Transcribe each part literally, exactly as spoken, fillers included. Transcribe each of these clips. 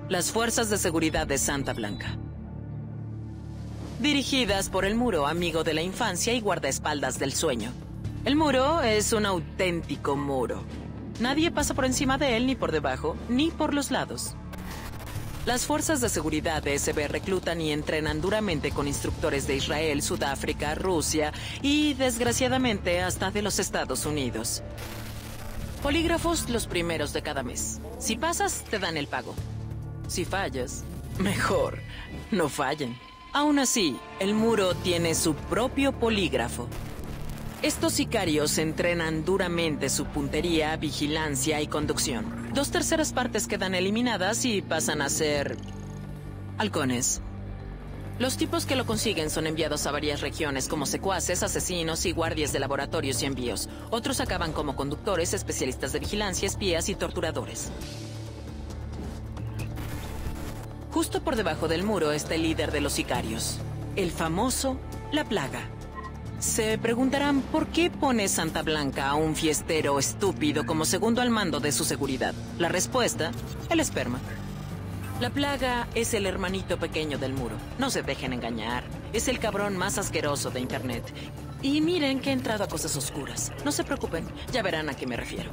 Las Fuerzas de Seguridad de Santa Blanca. Dirigidas por el Muro, amigo de la infancia y guardaespaldas del sueño. El Muro es un auténtico muro. Nadie pasa por encima de él, ni por debajo, ni por los lados. Las fuerzas de seguridad de S B reclutan y entrenan duramente con instructores de Israel, Sudáfrica, Rusia y, desgraciadamente, hasta de los Estados Unidos. Polígrafos los primeros de cada mes. Si pasas, te dan el pago. Si fallas, mejor, no fallen. Aún así, el Muro tiene su propio polígrafo. Estos sicarios entrenan duramente su puntería, vigilancia y conducción. Dos terceras partes quedan eliminadas y pasan a ser halcones. Los tipos que lo consiguen son enviados a varias regiones como secuaces, asesinos y guardias de laboratorios y envíos. Otros acaban como conductores, especialistas de vigilancia, espías y torturadores. Justo por debajo del Muro está el líder de los sicarios, el famoso La Plaga. Se preguntarán por qué pone Santa Blanca a un fiestero estúpido como segundo al mando de su seguridad. La respuesta, el esperma. La Plaga es el hermanito pequeño del Muro. No se dejen engañar. Es el cabrón más asqueroso de Internet. Y miren que he entrado a cosas oscuras. No se preocupen, ya verán a qué me refiero.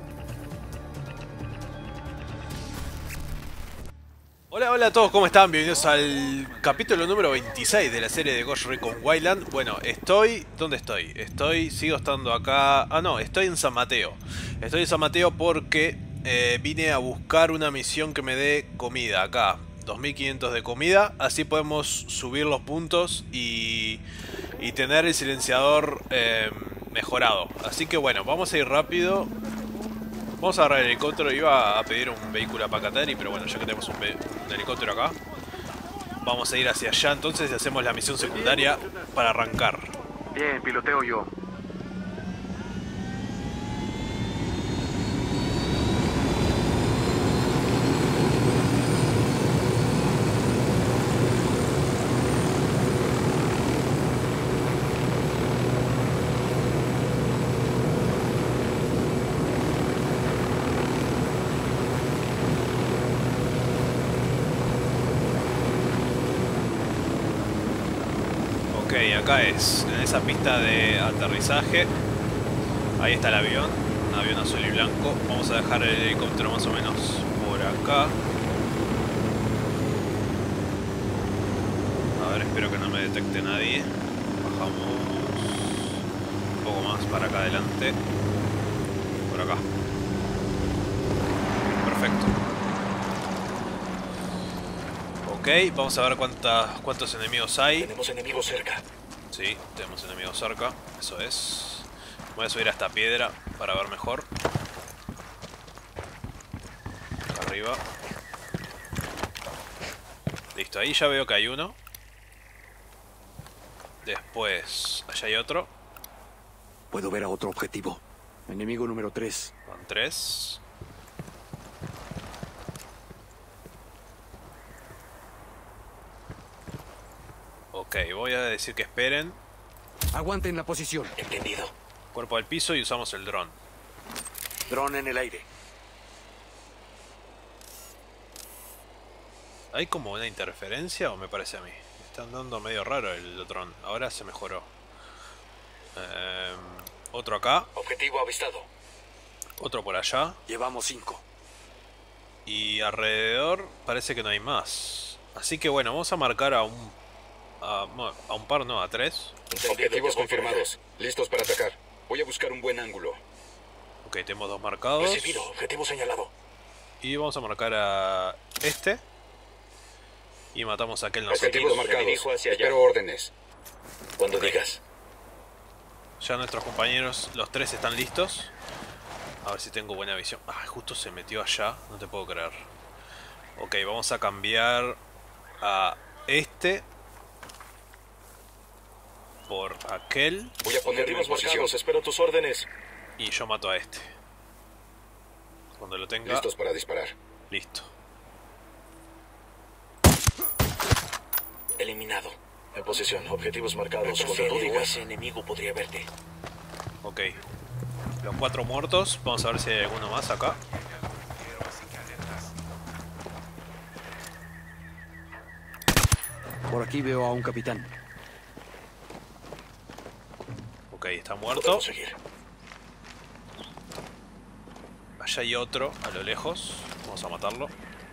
Hola, hola a todos, ¿cómo están? Bienvenidos al capítulo número veintiséis de la serie de Ghost Recon Wildlands. Bueno, estoy... ¿Dónde estoy? Estoy... Sigo estando acá... Ah, no, estoy en San Mateo. Estoy en San Mateo porque eh, vine a buscar una misión que me dé comida acá. dos mil quinientos de comida. Así podemos subir los puntos y, y tener el silenciador eh, mejorado. Así que bueno, vamos a ir rápido. Vamos a agarrar el helicóptero. Iba a pedir un vehículo a Pacatari, pero bueno, ya que tenemos un, un helicóptero acá, vamos a ir hacia allá entonces y hacemos la misión secundaria para arrancar. Bien, piloteo yo. Ok, acá es, en esa pista de aterrizaje. Ahí está el avión, un avión azul y blanco. Vamos a dejar el helicóptero más o menos por acá. A ver, espero que no me detecte nadie. Bajamos un poco más para acá adelante. Por acá. Perfecto. Ok, vamos a ver cuánta, cuántos enemigos hay. Tenemos enemigos cerca. Sí, tenemos enemigos cerca, eso es. Voy a subir a esta piedra para ver mejor. Acá arriba. Listo, ahí ya veo que hay uno. Después, allá hay otro. Puedo ver a otro objetivo. Enemigo número tres. Van tres. Ok, voy a decir que esperen. Aguanten la posición. Entendido. Cuerpo al piso y usamos el dron. Dron en el aire. ¿Hay como una interferencia o me parece a mí? Está andando medio raro el dron. Ahora se mejoró. Eh, otro acá. Objetivo avistado. Otro por allá. Llevamos cinco. Y alrededor parece que no hay más. Así que bueno, vamos a marcar a un... A, a un par, no, a tres. Objetivos confirmados. Listos para atacar. Voy a buscar un buen ángulo. Ok, tenemos dos marcados. Recibido. Objetivo señalado. Y vamos a marcar a este. Y matamos a aquel nosotros. Objetivos marcados. Espero órdenes. Cuando Ok. digas. Ya nuestros compañeros, los tres están listos. A ver si tengo buena visión. Ah, justo se metió allá. No te puedo creer. Ok, vamos a cambiar a este por aquel. Voy a ponerme en Objetivos posición. marcados. Espero tus órdenes. Y yo mato a este. Cuando lo tenga... Listos para disparar. Listo. Eliminado. En posición. Objetivos marcados. Cuando tú digas. Ese enemigo podría verte. Ok. Los cuatro muertos. Vamos a ver si hay alguno más acá. Por aquí veo a un capitán. Ok, está muerto. Podemos seguir. Allá hay otro, a lo lejos. Vamos a matarlo.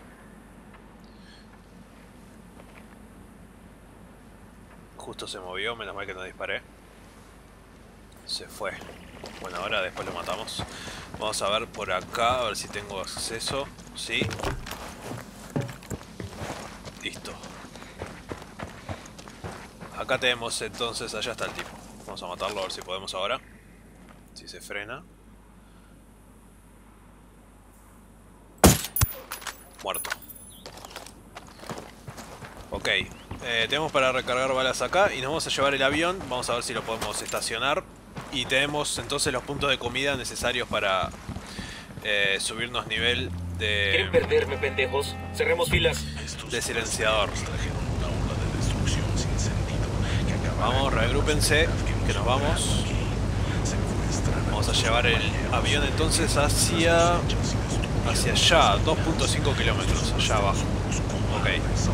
Justo se movió, menos mal que no disparé. Se fue. Bueno, ahora después lo matamos. Vamos a ver por acá, a ver si tengo acceso. Sí. Listo. Acá tenemos entonces, allá está el tipo. Vamos a matarlo a ver si podemos ahora. Si se frena. Muerto. Ok. Eh, tenemos para recargar balas acá y nos vamos a llevar el avión. Vamos a ver si lo podemos estacionar. Y tenemos entonces los puntos de comida necesarios para eh, subirnos nivel de... ¿Quieren perderme, pendejos? Cerremos filas. De silenciador. Vamos, reagrúpense, que nos vamos. Vamos a llevar el avión entonces hacia... Hacia allá, dos punto cinco kilómetros, allá abajo. Ok.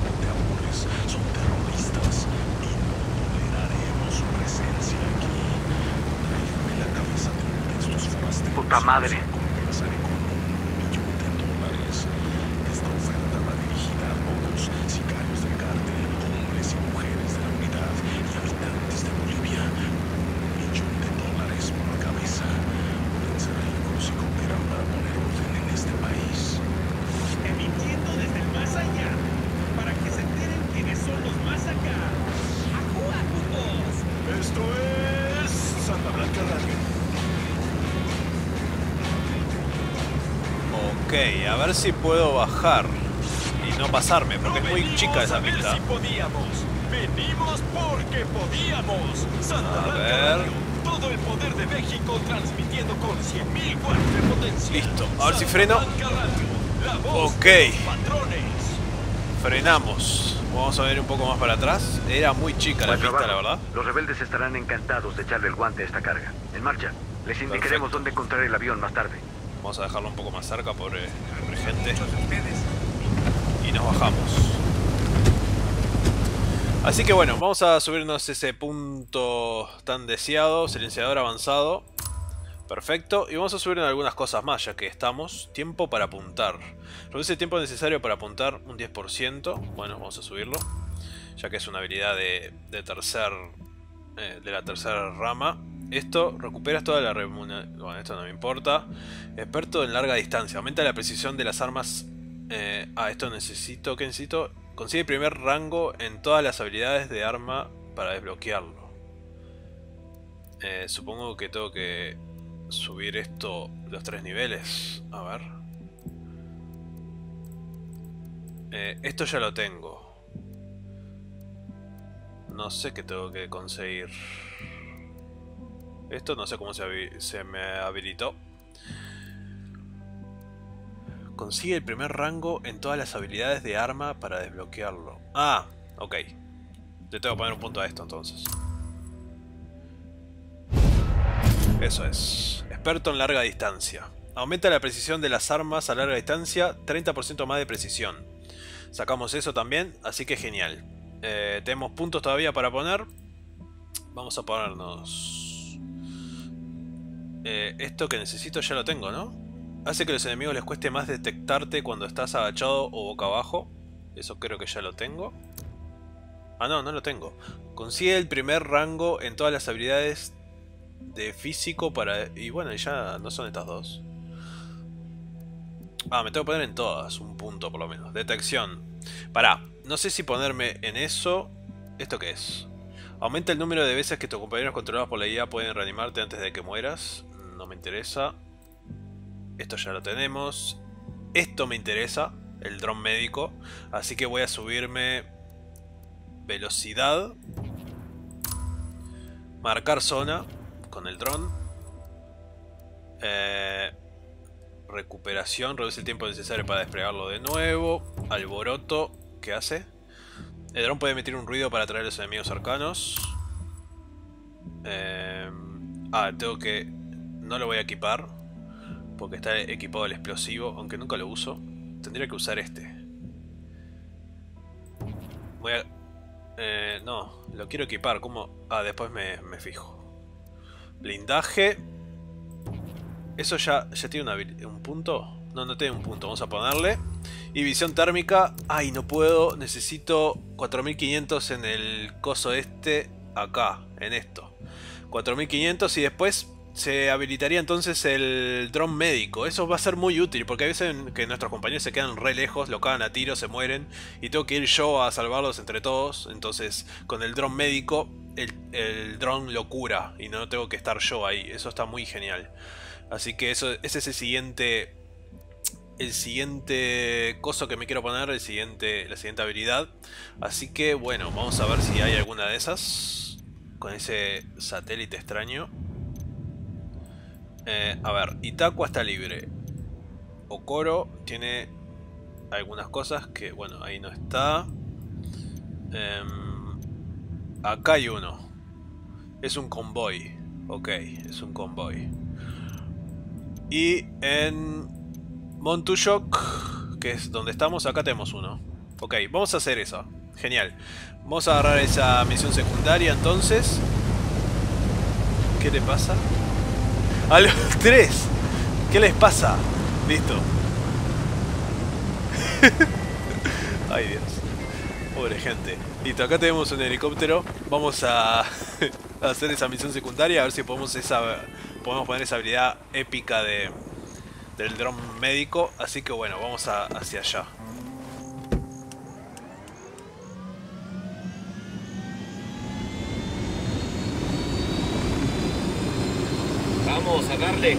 Puta madre. Ok, a ver si puedo bajar y no pasarme, porque es muy chica esa pista. Venimos porque podíamos. Santa A Blanca ver. Radio, todo el poder de México transmitiendo con cien mil watts de potencia. Listo, a ver si Santa freno. Blanca Radio, la voz Ok. de los patrones. Frenamos. Vamos a ver un poco más para atrás. Era muy chica la Buen pista, trabajo. la verdad. Los rebeldes estarán encantados de echarle el guante a esta carga. En marcha. Les indicaremos Perfecto. dónde encontrar el avión más tarde. Vamos a dejarlo un poco más cerca, pobre, pobre gente. Y nos bajamos. Así que bueno, vamos a subirnos ese punto tan deseado, silenciador avanzado. Perfecto, y vamos a subir en algunas cosas más, ya que estamos. Tiempo para apuntar. Reduce el tiempo necesario para apuntar un diez por ciento. Bueno, vamos a subirlo, ya que es una habilidad de, de tercer eh, de la tercera rama. Esto, recuperas toda la remuneración. Bueno, esto no me importa. Experto en larga distancia. Aumenta la precisión de las armas. Eh, ah, esto necesito. ¿Qué necesito? Consigue el primer rango en todas las habilidades de arma para desbloquearlo. Eh, supongo que tengo que subir esto los tres niveles. A ver. Eh, esto ya lo tengo. No sé qué tengo que conseguir. Esto no sé cómo se, se me habilitó. Consigue el primer rango en todas las habilidades de arma para desbloquearlo. Ah, ok. Le tengo que poner un punto a esto entonces. Eso es. Experto en larga distancia. Aumenta la precisión de las armas a larga distancia. treinta por ciento más de precisión. Sacamos eso también, así que genial. Eh, tenemos puntos todavía para poner. Vamos a ponernos... Eh, esto que necesito ya lo tengo, ¿no? Hace que a los enemigos les cueste más detectarte cuando estás agachado o boca abajo. Eso creo que ya lo tengo. Ah, no, no lo tengo. Consigue el primer rango en todas las habilidades de físico para... Y bueno, ya no son estas dos. Ah, me tengo que poner en todas un punto por lo menos. Detección. Pará, no sé si ponerme en eso... ¿Esto qué es? Aumenta el número de veces que tus compañeros controlados por la I A pueden reanimarte antes de que mueras. No me interesa. Esto ya lo tenemos. Esto me interesa, el dron médico. Así que voy a subirme velocidad. Marcar zona con el dron. Eh, recuperación, reduce el tiempo necesario para desplegarlo de nuevo. Alboroto, ¿qué hace? El dron puede emitir un ruido para atraer a los enemigos cercanos. Eh, ah, tengo que... No lo voy a equipar porque está equipado el explosivo, aunque nunca lo uso. Tendría que usar este. Voy a... Eh, no, lo quiero equipar. ¿Cómo? Ah, después me, me fijo. Blindaje. ¿Eso ya, ya tiene una, un punto? No, no tiene un punto. Vamos a ponerle. Y visión térmica. Ay, no puedo. Necesito cuatro mil quinientos en el coso este. Acá, en esto. cuatro mil quinientos y después se habilitaría entonces el dron médico. Eso va a ser muy útil porque hay veces que nuestros compañeros se quedan re lejos, lo cagan a tiros, se mueren y tengo que ir yo a salvarlos entre todos. Entonces con el dron médico el, el dron lo cura y no tengo que estar yo ahí. Eso está muy genial. Así que eso, ese es el siguiente... El siguiente coso que me quiero poner, el siguiente, la siguiente habilidad. Así que bueno, vamos a ver si hay alguna de esas con ese satélite extraño. Eh, a ver, Itakua está libre. Okoro tiene algunas cosas que, bueno, ahí no está. Eh, acá hay uno. Es un convoy. Ok, es un convoy. Y en Montushok, que es donde estamos, acá tenemos uno. Ok, vamos a hacer eso. Genial. Vamos a agarrar esa misión secundaria entonces. ¿Qué le pasa? A los tres. ¿Qué les pasa? Listo. Ay, Dios. Pobre gente. Listo, acá tenemos un helicóptero. Vamos a, a hacer esa misión secundaria. A ver si podemos, esa, podemos poner esa habilidad épica de, del dron médico. Así que bueno, vamos a, hacia allá. Vamos a darle.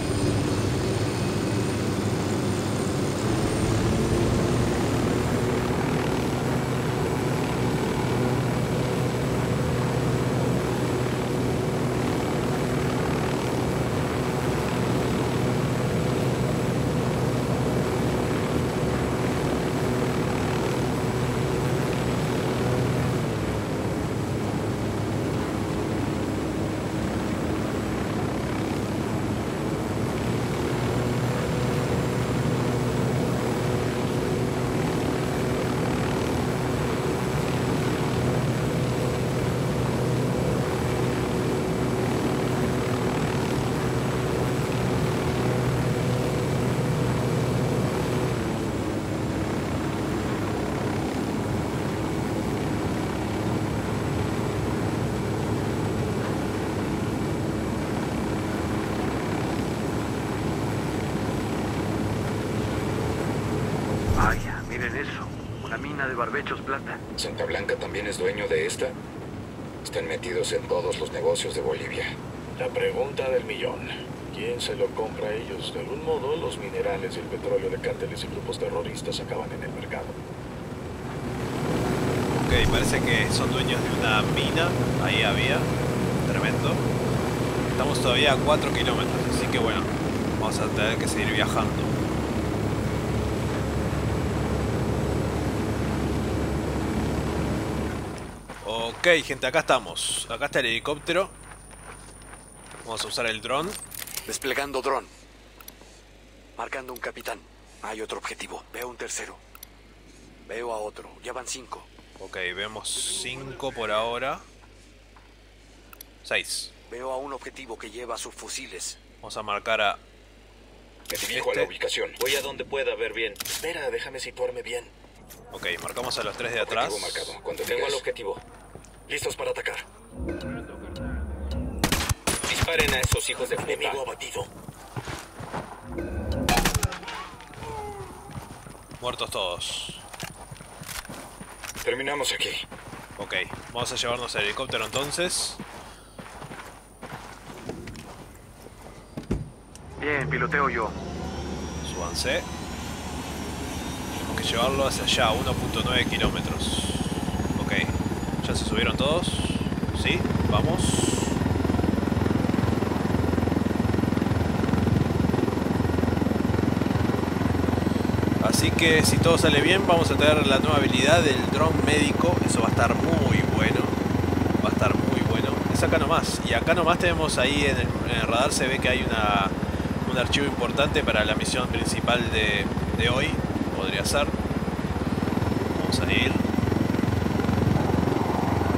Vaya, miren eso. Una mina de barbechos plata. ¿Santa Blanca también es dueño de esta? Están metidos en todos los negocios de Bolivia. La pregunta del millón. ¿Quién se lo compra a ellos? De algún modo, los minerales y el petróleo de cárteles y grupos terroristas acaban en el mercado. Ok, parece que son dueños de una mina. Ahí había. Tremendo. Estamos todavía a cuatro kilómetros, así que bueno, vamos a tener que seguir viajando. Ok, gente, acá estamos. Acá está el helicóptero. Vamos a usar el dron. Desplegando dron. Marcando un capitán. Hay otro objetivo. Veo un tercero. Veo a otro. Ya van cinco. Ok, vemos cinco por ahora. Seis. Veo a un objetivo que lleva subfusiles. Vamos a marcar a... Me dirijo Este. a la ubicación. Voy a donde pueda ver bien. Espera, déjame situarme bien. Ok, marcamos a los tres de atrás. Objetivo marcado. Cuando Tengo digas. el objetivo. Listos para atacar. Disparen a esos hijos de puta. Enemigo abatido. Muertos todos. Terminamos aquí. Ok, vamos a llevarnos el helicóptero entonces. Bien, piloteo yo. Súbanse. Tenemos que llevarlo hacia allá, uno punto nueve kilómetros. Ok, ¿ya se subieron todos? Sí, vamos. Así que si todo sale bien, vamos a tener la nueva habilidad del dron médico. Eso va a estar muy bueno. Va a estar muy bueno. Es acá nomás. Y acá nomás tenemos ahí en el, en el radar, se ve que hay una, un archivo importante para la misión principal de, de hoy. Podría ser. Vamos a ir.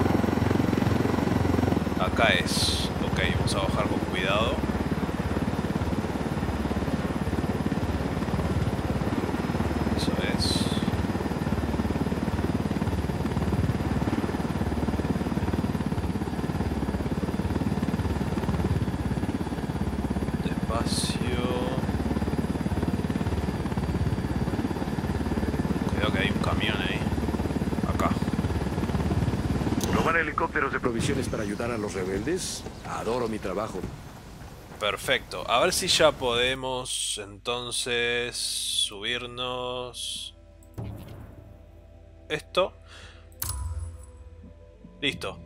acá es. Ok, vamos a bajar con cuidado. Eso es. Despacio. Cuidado que hay un camión ahí. Acá. Robar helicópteros de ¿Provisiones para ayudar a los rebeldes? Adoro mi trabajo. Perfecto. A ver si ya podemos entonces subirnos esto. Listo.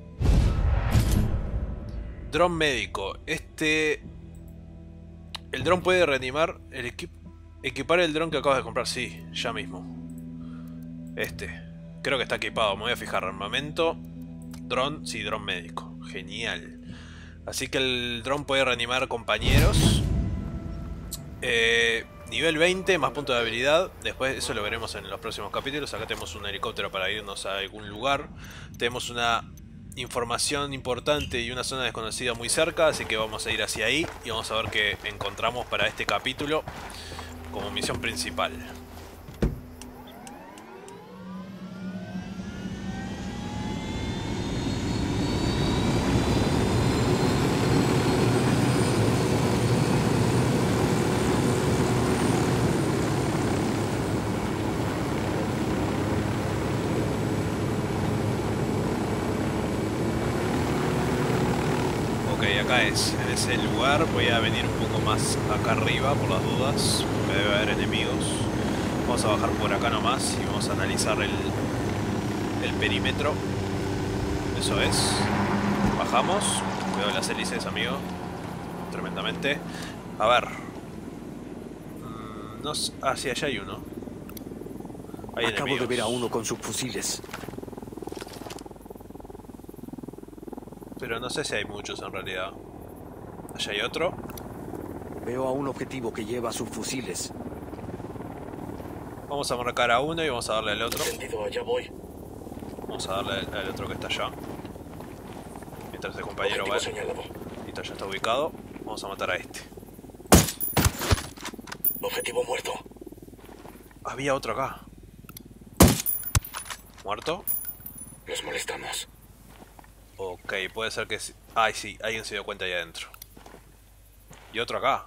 Dron médico. Este... El dron puede reanimar el equipo. Equipar el dron que acabas de comprar. Sí, ya mismo. Este. Creo que está equipado. Me voy a fijar. Armamento. Dron. Sí, dron médico. Genial. Así que el dron puede reanimar compañeros. Eh, nivel veinte, más puntos de habilidad. Después eso lo veremos en los próximos capítulos. Acá tenemos un helicóptero para irnos a algún lugar. Tenemos una información importante y una zona desconocida muy cerca. Así que vamos a ir hacia ahí y vamos a ver qué encontramos para este capítulo como misión principal. Acá es, en ese lugar. Voy a venir un poco más acá arriba por las dudas, porque debe haber enemigos. Vamos a bajar por acá nomás y vamos a analizar el, el perímetro. Eso es. Bajamos. Cuidado las hélices, amigo. Tremendamente. A ver. Mm, no, ah, sí, allá hay uno. Hay Acabo enemigos. de ver a uno con subfusiles. Pero no sé si hay muchos en realidad. Allá hay otro. Veo a un objetivo que lleva subfusiles. Vamos a marcar a uno y vamos a darle al otro. Entendido, allá voy. Vamos a darle al otro que está allá. Mientras el compañero va. Objetivo señalado. Listo, ya está ubicado. Vamos a matar a este. Objetivo muerto. Había otro acá. ¿Muerto? Los molestamos. Ok, puede ser que sí. Ay, sí, alguien se dio cuenta ahí adentro. Y otro acá.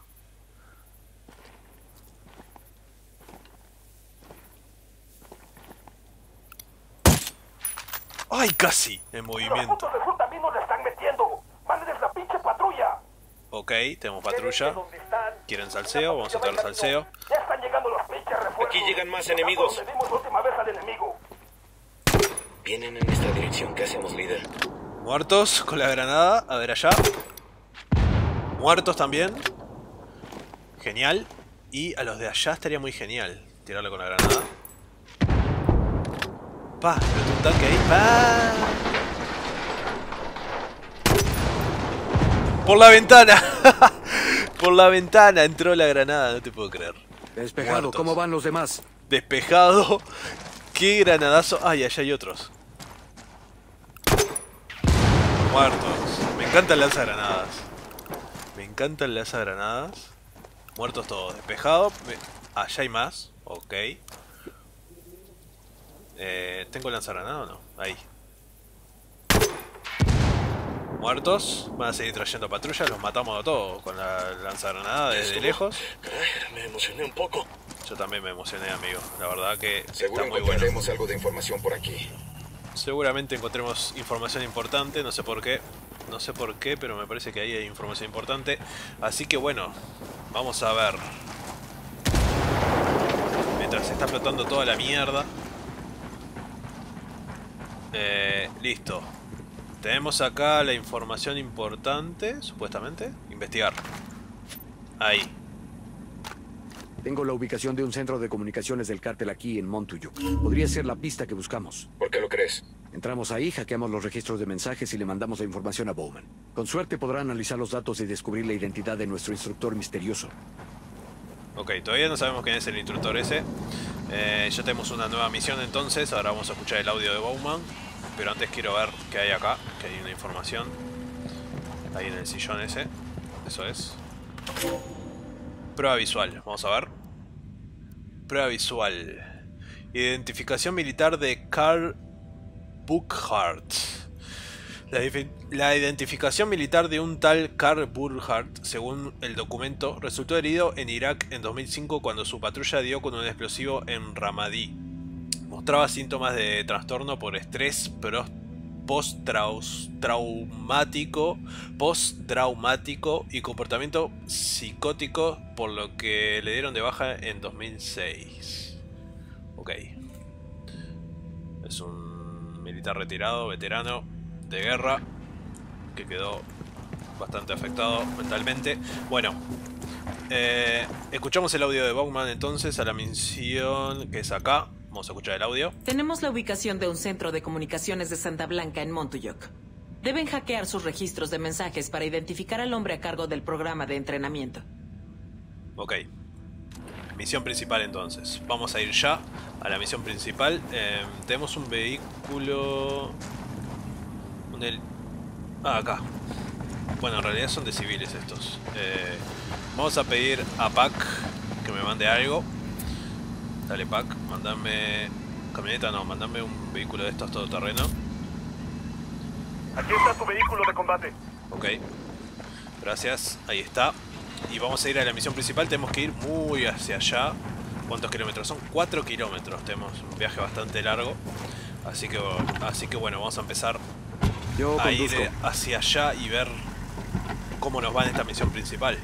¡Ay, casi! En movimiento. también nos la están metiendo. ¡Mándenles la pinche patrulla! Ok, tenemos patrulla. ¿Quieren salseo? Vamos a traer salseo. Ya están llegando los pinches refuerzos. Aquí llegan más enemigos. Le dimos la última vez al enemigo. Vienen en esta dirección. ¿Qué hacemos, líder? Muertos con la granada. A ver allá. Muertos también. Genial. Y a los de allá estaría muy genial tirarle con la granada. Pa, pero un tanque ahí. Pa. Por la ventana. Por la ventana entró la granada. No te puedo creer. Despejado, Muertos. ¿cómo van los demás? Despejado. Qué granadazo. Ay, allá hay otros. Muertos. Me encantan las lanzagranadas. Me encantan las lanzagranadas. Muertos todos. Despejado. Me... Allá hay más. Ok. Eh, ¿Tengo lanzagranada o no? Ahí. Muertos. Van a seguir trayendo patrullas. Los matamos a todos con la lanzagranada desde lejos. Ay, me emocioné un poco. Yo también me emocioné, amigo. La verdad que Seguro está muy bueno. encontraremos algo de información por aquí. Seguramente encontremos información importante, no sé por qué. No sé por qué, pero me parece que ahí hay información importante. Así que bueno, vamos a ver. Mientras se está explotando toda la mierda. Eh, listo. Tenemos acá la información importante, supuestamente. Investigar. Ahí. Tengo la ubicación de un centro de comunicaciones del cártel aquí en Montuyuk. Podría ser la pista que buscamos. ¿Por qué lo crees? Entramos ahí, hackeamos los registros de mensajes y le mandamos la información a Bowman. Con suerte podrá analizar los datos y descubrir la identidad de nuestro instructor misterioso. Ok, todavía no sabemos quién es el instructor ese. Eh, ya tenemos una nueva misión entonces. Ahora vamos a escuchar el audio de Bowman. Pero antes quiero ver qué hay acá, que hay una información. Ahí en el sillón ese. Eso es. Prueba visual. Vamos a ver. Prueba visual. Identificación militar de Carl Burkhardt. La, la identificación militar de un tal Carl Burkhardt, según el documento, resultó herido en Irak en dos mil cinco cuando su patrulla dio con un explosivo en Ramadi. Mostraba síntomas de trastorno por estrés post-traumático post-traumático y comportamiento psicótico, por lo que le dieron de baja en dos mil seis. Ok. Es un militar retirado, veterano de guerra, que quedó bastante afectado mentalmente. Bueno, eh, escuchamos el audio de Bowman entonces a la misión que es acá. Vamos a escuchar el audio. Tenemos la ubicación de un centro de comunicaciones de Santa Blanca en Montuyok. Deben hackear sus registros de mensajes para identificar al hombre a cargo del programa de entrenamiento. Ok. Misión principal entonces. Vamos a ir ya a la misión principal. Eh, tenemos un vehículo... Un hel... Ah, acá. Bueno, en realidad son de civiles estos. Eh, vamos a pedir a Pac que me mande algo. Dale, Pac, mandame... Camioneta no, mandame un vehículo de estos todoterreno. Aquí está tu vehículo de combate. Ok. Gracias, ahí está. Y vamos a ir a la misión principal. Tenemos que ir muy hacia allá. ¿Cuántos kilómetros? Son cuatro kilómetros. Tenemos un viaje bastante largo. Así que, así que bueno, vamos a empezar Yo a ir conduzco. hacia allá y ver cómo nos va en esta misión principal.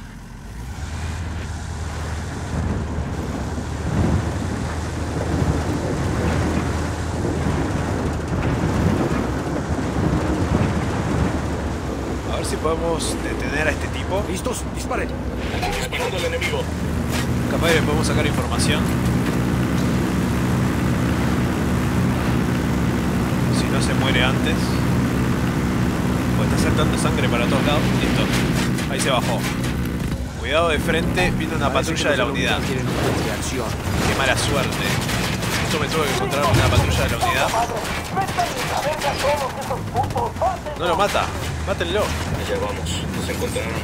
A ver si podemos detener a este tipo. ¿Listos? Disparen. Disparando al enemigo. Capaz que podemos sacar información. Si no se muere antes. Pues está saltando sangre para todos lados. Listo. Ahí se bajó. Cuidado de frente. Viene una patrulla de la unidad. Quieren un plan de acción. Qué mala suerte. Esto me tuve que encontrar una patrulla de la unidad. No lo mata. Mátenlo. Allá vamos. Nos encontraron.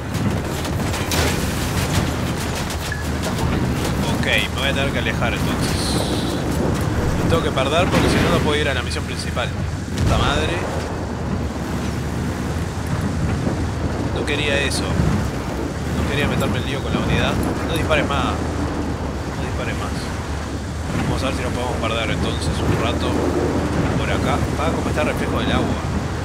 Ok, me voy a tener que alejar entonces. No tengo que perder porque si no, no puedo ir a la misión principal. Puta madre. No quería eso. No quería meterme el lío con la unidad. No dispares más. No dispares más. Vamos a ver si nos podemos perder entonces un rato por acá. Ah, como está el reflejo del agua.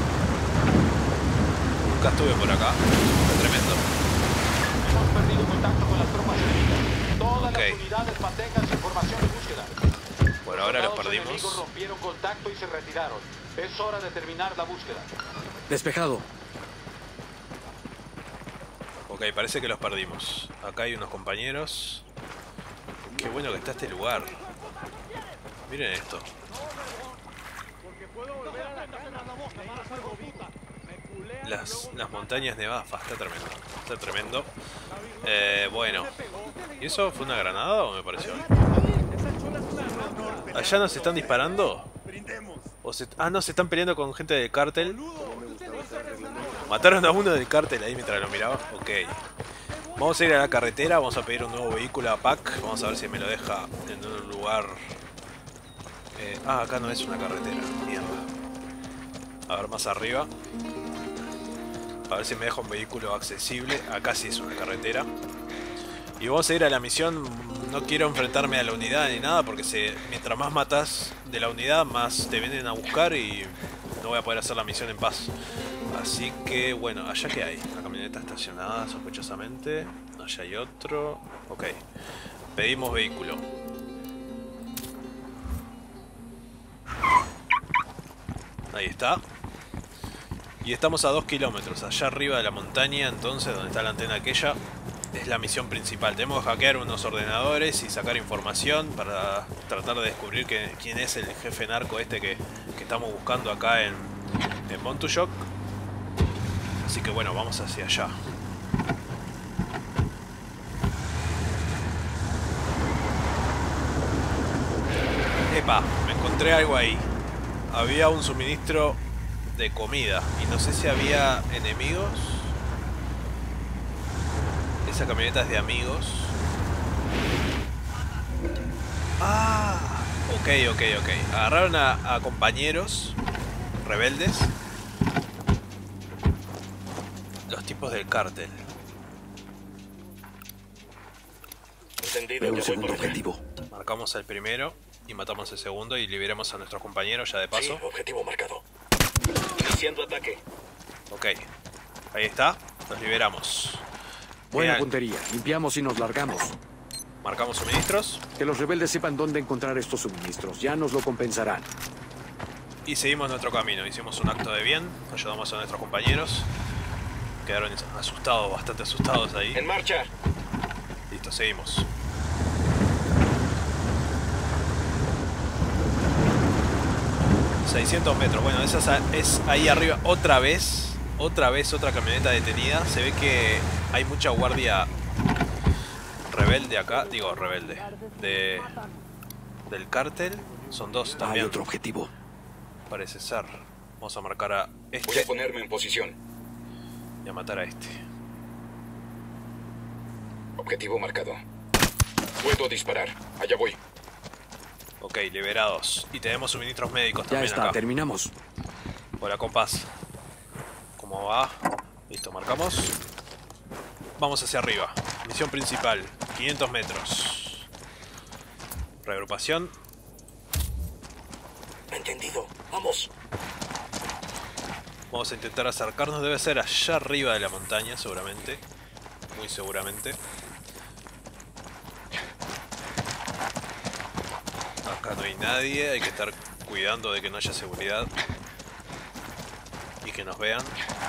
Nunca estuve por acá. Está tremendo. Hemos perdido contacto con las tropas enemigas. Todas Ok. las unidades mantengan su información de búsqueda. Por ahora los soldados perdimos. enemigos rompieron contacto y se retiraron. Es hora de terminar la búsqueda. Despejado. Ok, parece que los perdimos. Acá hay unos compañeros. Qué bueno que está este lugar. Miren esto. Las, las montañas nevadas. Está tremendo. Está tremendo. Eh, bueno. ¿Y eso fue una granada o me pareció? ¿Allá nos están disparando? ¿O se, ah, no, se están peleando con gente del cártel. Mataron a uno del cártel ahí mientras lo miraba. Ok. Vamos a ir a la carretera. Vamos a pedir un nuevo vehículo a Pac. Vamos a ver si me lo deja en un lugar. Eh, ah, acá no es una carretera. Mierda. A ver, más arriba. A ver si me deja un vehículo accesible. Acá sí es una carretera. Y vamos a ir a la misión. No quiero enfrentarme a la unidad ni nada. Porque se, mientras más matas de la unidad, más te vienen a buscar. Y no voy a poder hacer la misión en paz. Así que, bueno, allá que hay. Una camioneta estacionada sospechosamente. Allá hay otro. Ok. Pedimos vehículo. Ahí está. Y estamos a dos kilómetros. Allá arriba de la montaña, entonces, donde está la antena aquella, es la misión principal. Tenemos que hackear unos ordenadores y sacar información para tratar de descubrir que, quién es el jefe narco este que, que estamos buscando acá en, en Montuyok. Así que bueno, vamos hacia allá. Epa, me encontré algo ahí. Había un suministro de comida. Y no sé si había enemigos. Esa camioneta es de amigos. Ah, ok, ok, ok. Agarraron a, a compañeros rebeldes. Los tipos del cártel. Entendido, Veo un ya voy segundo por allá. objetivo. Marcamos el primero y matamos el segundo y liberamos a nuestros compañeros ya de paso. Sí, objetivo marcado. Iniciando ataque. Ok, ahí está, los liberamos. Buena Genial. puntería. Limpiamos y nos largamos. Marcamos suministros Que los rebeldes sepan dónde encontrar estos suministros. Ya nos lo compensarán. y seguimos nuestro camino. Hicimos un acto de bien, ayudamos a nuestros compañeros. Quedaron asustados, bastante asustados ahí. En marcha. Listo, seguimos. seiscientos metros, bueno, esa es ahí arriba otra vez. Otra vez otra camioneta detenida. Se ve que hay mucha guardia rebelde acá. Digo, rebelde. De, del cártel. Son dos Hay también. otro objetivo. Parece ser. Vamos a marcar a Voy a este ponerme en posición. y a matar a este. Objetivo marcado. Puedo disparar. Allá voy. Ok, liberados. Y tenemos suministros médicos Ya también está, acá. terminamos. Hola, compás. ¿Cómo va? Listo, marcamos. Vamos hacia arriba. Misión principal. quinientos metros. Reagrupación. Entendido. Vamos. Vamos a intentar acercarnos. Debe ser allá arriba de la montaña, seguramente. Muy seguramente. Acá no hay nadie. Hay que estar cuidando de que no haya seguridad. Y que nos vean.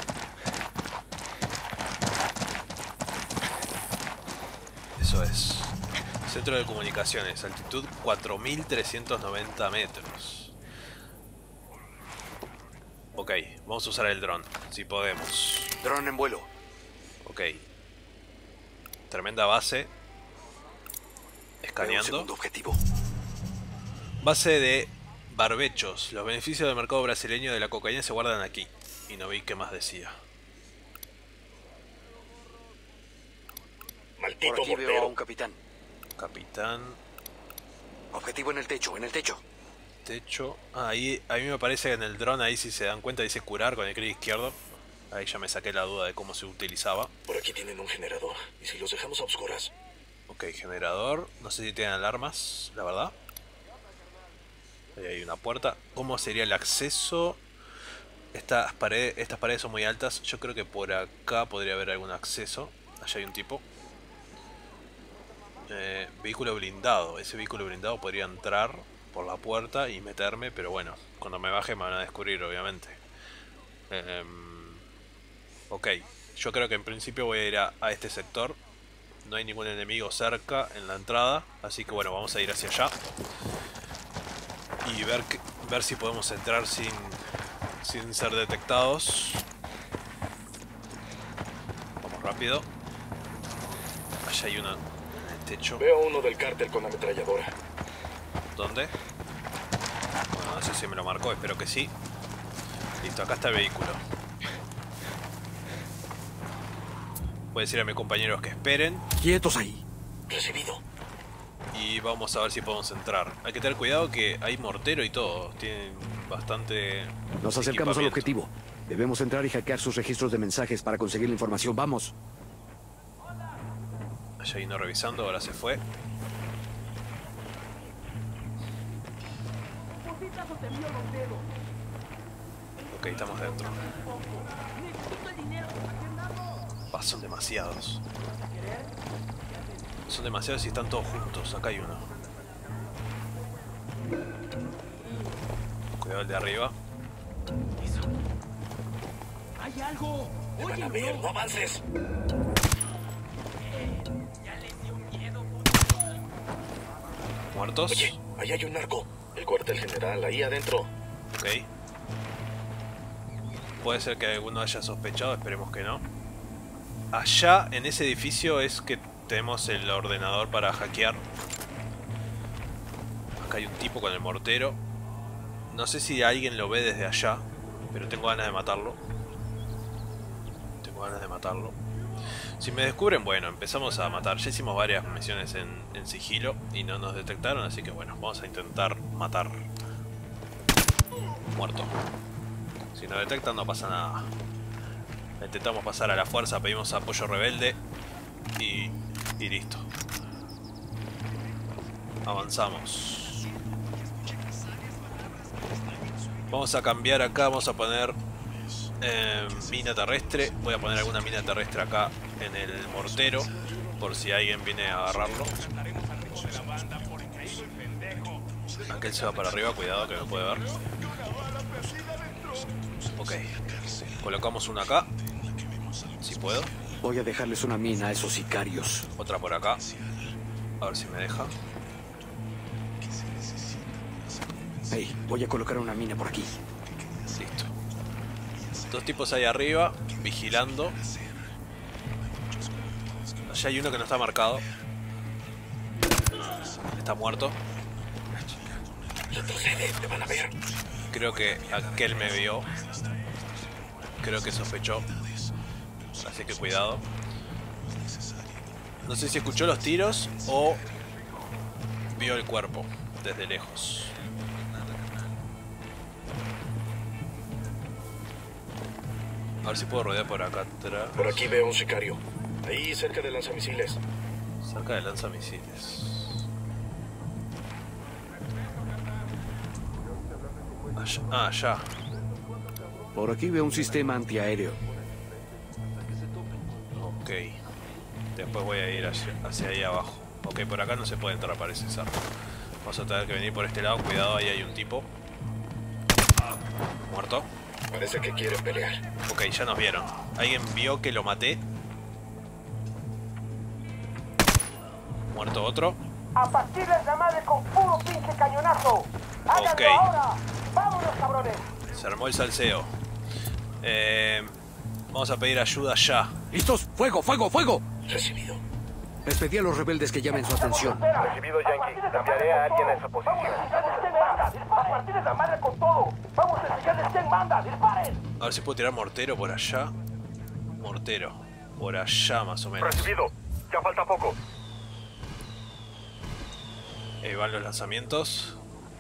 Eso es. Centro de comunicaciones. Altitud cuatro mil trescientos noventa metros. Ok, vamos a usar el dron, si podemos. Dron en vuelo. Ok. Tremenda base. Veo un Escaneando. segundo objetivo. Base de barbechos. Los beneficios del mercado brasileño de la cocaína se guardan aquí. Y no vi qué más decía. Maldito Por aquí veo a mortero. un capitán. Capitán. Objetivo en el techo, en el techo. Techo. Ah, ahí, a mí me parece que en el dron, ahí si se dan cuenta, dice curar con el clic izquierdo. Ahí ya me saqué la duda de cómo se utilizaba. Por aquí tienen un generador. ¿Y si los dejamos a oscuras? Ok, generador. No sé si tienen alarmas, la verdad. Ahí hay una puerta. ¿Cómo sería el acceso? Estas paredes, estas paredes son muy altas. Yo creo que por acá podría haber algún acceso. Allá hay un tipo. Eh, vehículo blindado. Ese vehículo blindado podría entrar por la puerta y meterme, pero bueno, cuando me baje me van a descubrir, obviamente. Eh, ok, yo creo que en principio voy a ir a, a este sector. No hay ningún enemigo cerca en la entrada, así que bueno, vamos a ir hacia allá. Y ver, que, ver si podemos entrar sin, sin ser detectados. Vamos rápido. Allá hay una en el techo. Veo uno del cártel con ametralladora. ¿Dónde? Bueno, no sé si me lo marcó, espero que sí. Listo, acá está el vehículo. Voy a decir a mis compañeros que esperen. Quietos ahí. Recibido. Y vamos a ver si podemos entrar. Hay que tener cuidado que hay mortero y todo. Tienen bastante... Nos acercamos al equipamiento. objetivo. Debemos entrar y hackear sus registros de mensajes para conseguir la información. Vamos. Allá hay uno revisando, ahora se fue. Ok, estamos dentro. Ah, son demasiados. Son demasiados y están todos juntos. Acá hay uno. Cuidado el de arriba. ¡Hay algo! Te van a ver, no avances. Muertos. Oye, ahí hay un narco. El cuartel general, ahí adentro. Ok. Puede ser que alguno haya sospechado, esperemos que no. Allá en ese edificio es que tenemos el ordenador para hackear. Acá hay un tipo con el mortero. No sé si alguien lo ve desde allá. Pero tengo ganas de matarlo. Tengo ganas de matarlo. Si me descubren, bueno, empezamos a matar. Ya hicimos varias misiones en, en sigilo y no nos detectaron, así que bueno, vamos a intentar matar. Muerto. Si nos detectan no pasa nada. Intentamos pasar a la fuerza, pedimos apoyo rebelde y, y listo. Avanzamos. Vamos a cambiar acá, vamos a poner eh, mina terrestre. Voy a poner alguna mina terrestre acá en el mortero, por si alguien viene a agarrarlo. Aquel se va para arriba, cuidado que no puede ver. Ok, colocamos una acá, si puedo. Voy a dejarles una mina a esos sicarios. Otra por acá, a ver si me deja. Hey, voy a colocar una mina por aquí. Listo. Dos tipos ahí arriba, vigilando. Allá hay uno que no está marcado. Está muerto. Retrocede, te van a ver. Creo que aquel me vio. Creo que sospechó. Así que cuidado. No sé si escuchó los tiros o vio el cuerpo desde lejos. A ver si puedo rodear por acá atrás. Por aquí veo un sicario. Ahí cerca del lanzamisiles. Cerca del lanzamisiles. Allá. Ah, ya. Por aquí veo un sistema antiaéreo. Ok. Después voy a ir hacia, hacia ahí abajo. Ok, por acá no se puede entrar, parece ser. Vamos a tener que venir por este lado. Cuidado, ahí hay un tipo. Muerto. Parece que quieren pelear. Ok, ya nos vieron. ¿Alguien vio que lo maté? Muerto otro. A partirles la madre con puro pinche cañonazo. ¡Háganlo Ok. ahora! ¡Vámonos, cabrones! Se armó el salseo. Eh, vamos a pedir ayuda ya. ¿Listos? ¡Fuego, fuego, fuego! Recibido. Les pedí a los rebeldes que llamen su atención. Recibido, Yankee. Cambiaré a alguien a esa posición. ¡Vamos a enseñarles quién manda! ¡A partirles la madre con todo! ¡Vamos a enseñarles quién manda! ¡Disparen! A ver si puedo tirar mortero por allá. Mortero. Por allá más o menos. Recibido. Ya falta poco. Ahí van los lanzamientos.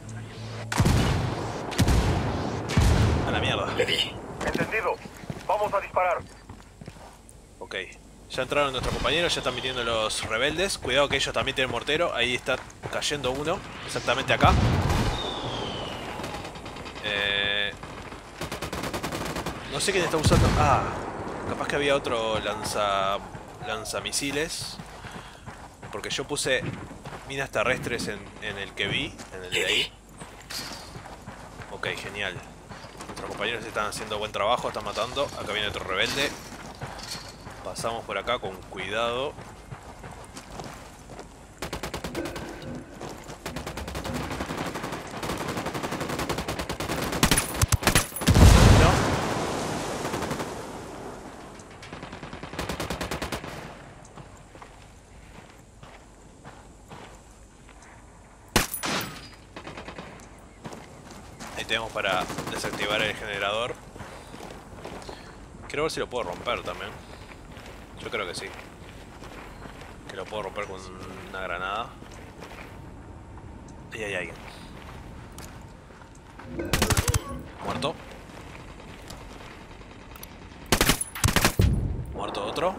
A la mierda. Le di. Entendido. Vamos a disparar. Ok. Ya entraron nuestros compañeros, ya están viniendo los rebeldes. Cuidado que ellos también tienen mortero. Ahí está cayendo uno. Exactamente acá. Eh... No sé quién está usando... Ah, capaz que había otro lanza... lanzamisiles. Porque yo puse minas terrestres en, en el que vi, en el de ahí. Ok, genial. Nuestros compañeros están haciendo buen trabajo, están matando. Acá viene otro rebelde. Pasamos por acá con cuidado. No. Ahí tenemos para desactivar el generador. Quiero ver si lo puedo romper también. Yo creo que sí. Que lo puedo romper con una granada. Ahí hay alguien. Muerto. Muerto otro.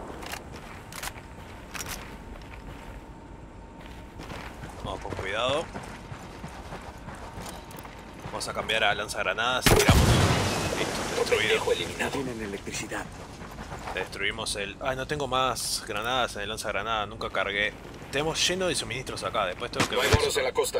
Vamos con cuidado. Vamos a cambiar a lanzagranadas y tiramos. Listo, destruido. No tienen electricidad. Destruimos el... Ah, no tengo más granadas en el lanzagranada, nunca cargué. Tenemos lleno de suministros acá, después tengo que No hay ver moros eso. en la costa.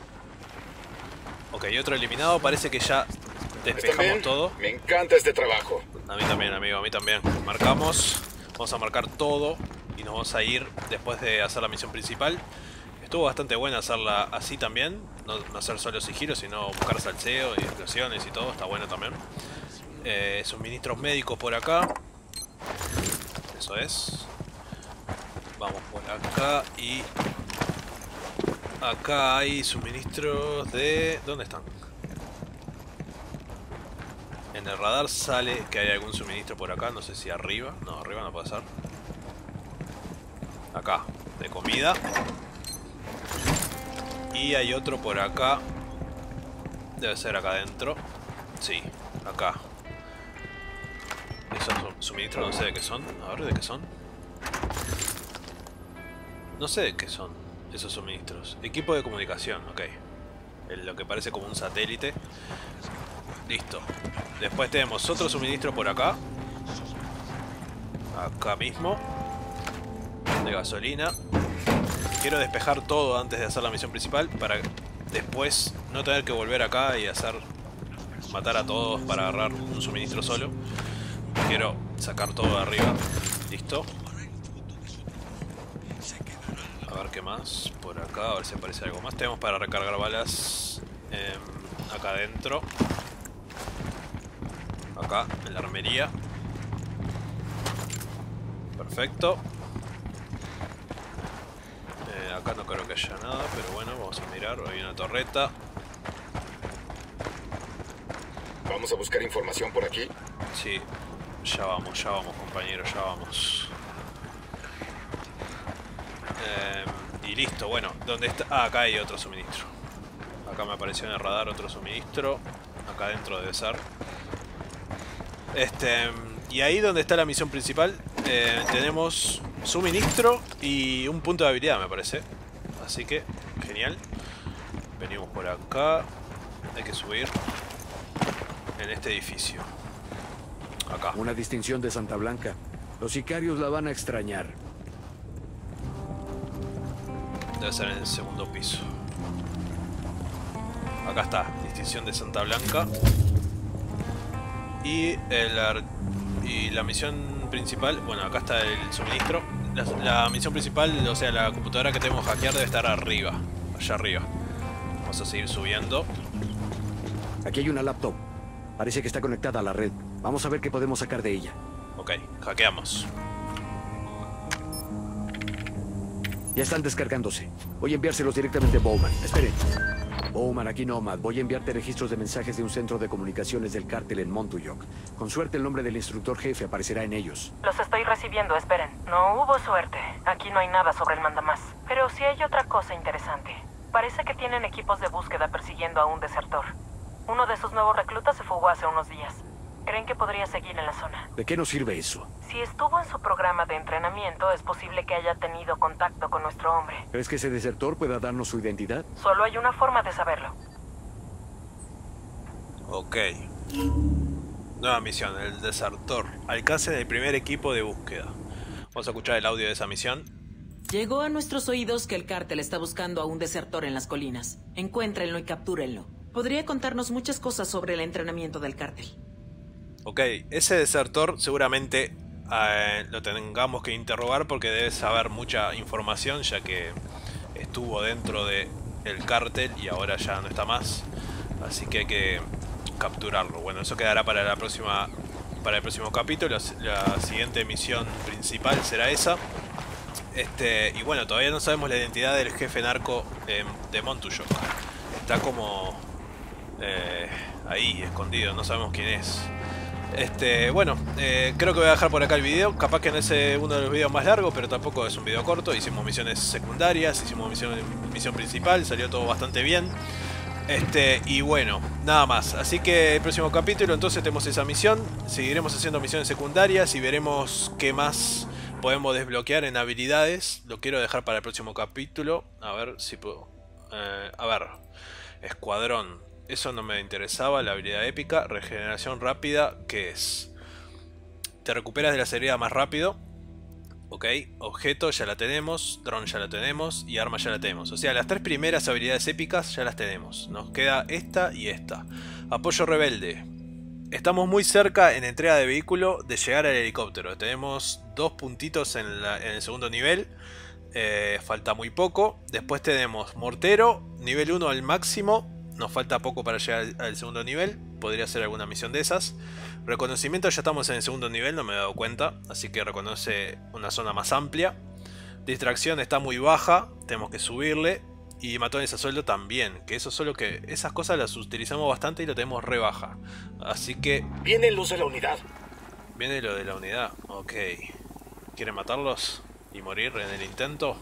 Ok, otro eliminado, parece que ya ¿Están despejamos bien? todo. Me encanta este trabajo. A mí también, amigo, a mí también. Marcamos, vamos a marcar todo y nos vamos a ir después de hacer la misión principal. Estuvo bastante buena hacerla así también, no, no hacer solo sigilo, sino buscar salseo y explosiones y todo, está bueno también. Eh, suministros médicos por acá. Eso es. Vamos por acá y... Acá hay suministros de... ¿Dónde están? En el radar sale que hay algún suministro por acá. No sé si arriba. No, arriba no puede ser. Acá, de comida. Y hay otro por acá. Debe ser acá adentro. Sí, acá. Esos suministros no sé de qué son. A ver, ¿de qué son? No sé de qué son esos suministros. Equipo de comunicación, ok. El, lo que parece como un satélite. Listo. Después tenemos otro suministro por acá. Acá mismo. De gasolina. Quiero despejar todo antes de hacer la misión principal para después no tener que volver acá y hacer matar a todos para agarrar un suministro solo. Quiero sacar todo de arriba. Listo. A ver qué más. Por acá, a ver si aparece algo más. Tenemos para recargar balas eh, acá adentro. Acá, en la armería. Perfecto. Eh, acá no creo que haya nada, pero bueno, vamos a mirar. Hay una torreta. ¿Vamos a buscar información por aquí? Sí, ya vamos, ya vamos, compañero, ya vamos. Eh, y listo, bueno, ¿dónde está? Ah, acá hay otro suministro. Acá me apareció en el radar otro suministro. Acá adentro debe ser. Este, y ahí donde está la misión principal, eh, tenemos suministro y un punto de habilidad, me parece. Así que, genial. Venimos por acá. Hay que subir en este edificio. Acá. Una distinción de Santa Blanca. Los sicarios la van a extrañar. Debe ser en el segundo piso. Acá está, distinción de Santa Blanca. Y, el, y la misión principal, bueno, acá está el suministro. La, la misión principal, o sea, la computadora que tenemos que hackear debe estar arriba, allá arriba. Vamos a seguir subiendo. Aquí hay una laptop. Parece que está conectada a la red. Vamos a ver qué podemos sacar de ella. Ok, hackeamos. Ya están descargándose. Voy a enviárselos directamente a Bowman. Esperen. Bowman, aquí Nomad. Voy a enviarte registros de mensajes de un centro de comunicaciones del cártel en Montauk. Con suerte el nombre del instructor jefe aparecerá en ellos. Los estoy recibiendo, esperen. No hubo suerte. Aquí no hay nada sobre el mandamás. Pero sí hay otra cosa interesante. Parece que tienen equipos de búsqueda persiguiendo a un desertor. Uno de sus nuevos reclutas se fugó hace unos días. ¿Creen que podría seguir en la zona? ¿De qué nos sirve eso? Si estuvo en su programa de entrenamiento, es posible que haya tenido contacto con nuestro hombre. ¿Crees que ese desertor pueda darnos su identidad? Solo hay una forma de saberlo. Ok. Nueva misión, el desertor. Alcance del primer equipo de búsqueda. Vamos a escuchar el audio de esa misión. Llegó a nuestros oídos que el cártel está buscando a un desertor en las colinas. Encuéntrenlo y captúrenlo. Podría contarnos muchas cosas sobre el entrenamiento del cártel. Ok, ese desertor seguramente eh, lo tengamos que interrogar porque debe saber mucha información, ya que estuvo dentro del cártel y ahora ya no está más. Así que hay que capturarlo. Bueno, eso quedará para la próxima, para el próximo capítulo. La, la siguiente misión principal será esa. Este, y bueno, todavía no sabemos la identidad del jefe narco eh, de Montauk. Está como eh, ahí, escondido, no sabemos quién es. Este, bueno, eh, creo que voy a dejar por acá el video. Capaz que no es uno de los videos más largos, pero tampoco es un video corto. Hicimos misiones secundarias, hicimos misión, misión principal, salió todo bastante bien. Este, y bueno, nada más. Así que el próximo capítulo entonces tenemos esa misión. Seguiremos haciendo misiones secundarias y veremos qué más podemos desbloquear en habilidades. Lo quiero dejar para el próximo capítulo. A ver si puedo. Eh, a ver, escuadrón. Eso no me interesaba, la habilidad épica. Regeneración rápida, ¿qué es? Te recuperas de las heridas más rápido. Ok, objeto ya la tenemos, dron ya la tenemos y arma ya la tenemos. O sea, las tres primeras habilidades épicas ya las tenemos. Nos queda esta y esta. Apoyo rebelde. Estamos muy cerca en entrega de vehículo de llegar al helicóptero. Tenemos dos puntitos en, la, en el segundo nivel. Eh, falta muy poco. Después tenemos mortero, nivel uno al máximo. Nos falta poco para llegar al, al segundo nivel. Podría ser alguna misión de esas. Reconocimiento, ya estamos en el segundo nivel, no me he dado cuenta. Así que reconoce una zona más amplia. Distracción está muy baja, tenemos que subirle. Y matones a sueldo también. Que eso solo que... Esas cosas las utilizamos bastante y lo tenemos re baja. Así que... Vienen los de la unidad. Viene lo de la unidad. Ok. ¿Quieren matarlos? ¿Y morir en el intento?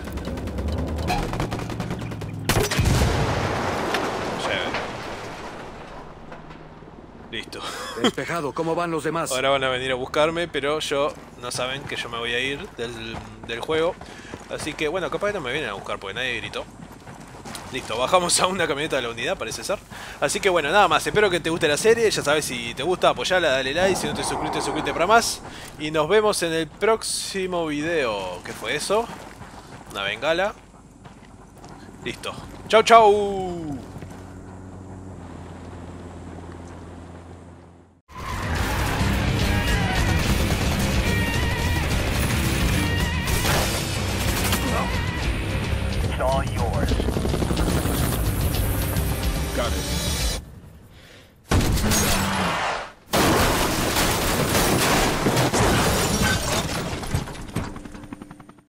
Listo. Despejado, ¿cómo van los demás? Ahora van a venir a buscarme, pero yo... No saben que yo me voy a ir del, del juego. Así que, bueno, capaz que no me vienen a buscar porque nadie gritó. Listo, bajamos a una camioneta de la unidad, parece ser. Así que bueno, nada más, espero que te guste la serie. Ya sabes, si te gusta, apoyala, dale like. Si no te suscribiste, suscríbete para más. Y nos vemos en el próximo video. ¿Qué fue eso? Una bengala. Listo. Chau, chau. It's all yours. Got it.